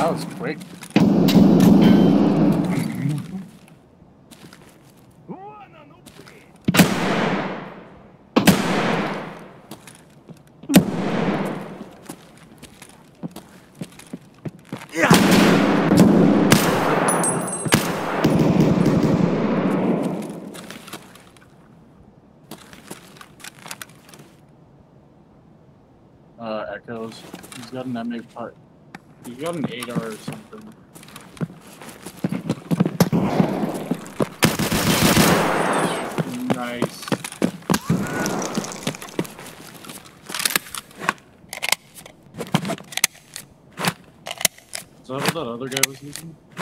That was quick. Echoes. He's got an MA part. He's got an 8R or something. Nice. Is that what that other guy was using?